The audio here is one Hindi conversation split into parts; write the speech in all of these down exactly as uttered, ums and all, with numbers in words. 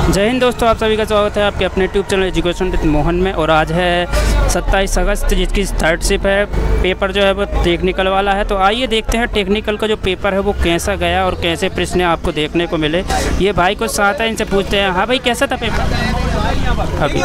जय हिंद दोस्तों, आप सभी का स्वागत है आपके अपने YouTube channel education with Mohan में। और आज है सत्ताईस अगस्त, जिसकी थर्ड शिप है। पेपर जो है वो टेक्निकल वाला है। तो आइए देखते हैं टेक्निकल का जो पेपर है वो कैसा गया और कैसे प्रश्न आपको देखने को मिले। ये भाई को साथ है, इनसे पूछते हैं। हाँ भाई, कैसा था पेपर अभी?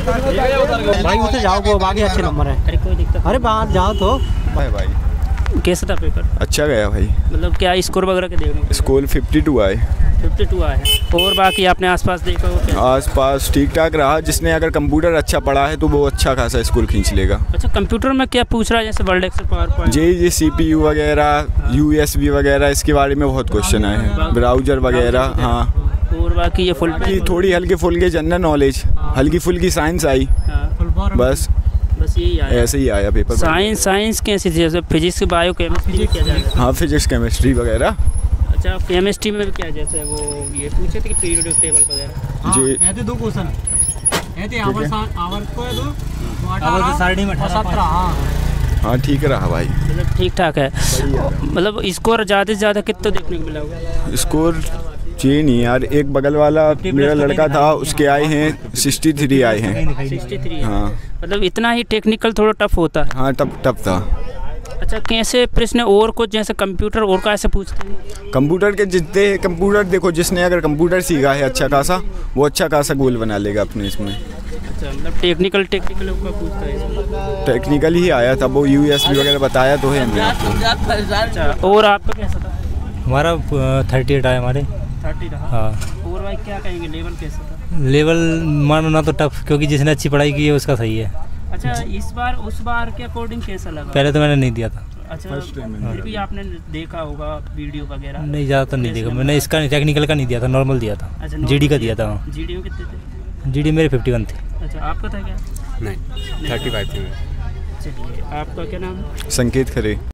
भाई उसे जाओ, वो आगे अच्छे नंबर है। अरे कोई दिक्कत, अरे बाहर जाओ तो भाई भाई कैसा था पेपर? अच्छा गया भाई। मतलब क्या स्कोर वगैरह के देखने को? स्कोर बावन आए। बावन आए हैं। और बाकी आपने आसपास देखा हो क्या? आसपास ठीक ठाक रहा। जिसने अगर कंप्यूटर अच्छा पढ़ा है तो वो अच्छा खासा स्कोर खींच लेगा। अच्छा, कंप्यूटर में क्या पूछ रहा है? जैसे वर्ल्ड एक्सेल, पावर पॉइंट, जी जी सीपीयू वगैरह, यूएसबी वगैरह, इसके बारे में बहुत क्वेश्चन आए हैं। ब्राउजर वगैरह। हाँ, और बाकी ये फुल की थोड़ी हल्की फुल्की जनरल नॉलेज, हल्की फुल्की साइंस आई। बस बस यही आया। ऐसे ही आया पेपर। साइंस साइंस कैसी थी? जैसे फिजिक्स, बायो, केमिस्ट्री क्या जाएगा? हाँ, फिजिक्स केमिस्ट्री वगैरह। अच्छा, केमिस्ट्री में क्या जैसे वो ये पूछे थे कि पीरियोडिक टेबल वगैरह? जी, ऐसे दो क्वेश्चन ऐसे आवर आवर को है, दो आवर के सारणी में सत्रह। हाँ हाँ ठीक रहा भाई। मतलब ठीक ठाक है। मतलब स्कोर ज़्यादा से ज़्यादा कितना देखने को मिला होगा? स्कोर जी नहीं यार, एक बगल वाला मेरा लड़का था, उसके आए हैं तिरसठ आए हैं। तिरसठ। हाँ, मतलब इतना ही टेक्निकल थोड़ा टफ होता है। हाँ टफ टफ था। अच्छा, कैसे प्रश्न और कुछ जैसे कंप्यूटर और कैसे पूछते हैं? कंप्यूटर के जितने कंप्यूटर देखो, जिसने अगर कंप्यूटर सीखा है अच्छा खासा, वो अच्छा खासा गोल बना लेगा अपने इसमें। अच्छा, मतलब टेक्निकल टेक्निकल का पूछता है इसमें? टेक्निकल ही आया था वो, यूएसबी वगैरह बताया तो है हमने आपको। अच्छा, और आपका कैसा था? हमारा थर्टी एट आया हमारे। थर्टी रहा। हाँ। और भाई क्या कहेंगे, लेवल कैसा था? लेवल मानना तो टफ, क्योंकि जिसने अच्छी पढ़ाई की है उसका सही है। अच्छा, इस बार उस बार के अकॉर्डिंग कैसा लगा? पहले तो मैंने नहीं दिया था। अच्छा, फिर भी आपने देखा होगा वीडियो वगैरह? नहीं, ज़्यादा तो नहीं देखा मैंने। इसका टेक्निकल का नहीं दिया था, नॉर्मल दिया था। अच्छा, जीडी का दिया था। जीडी में कितने थे? जीडी मेरे फिफ्टी वन थे। अच्छा, आपका था क्या? नहीं, थर्टी फाइव थी। चलिए, आपका क्या नाम है? संकेत खरे।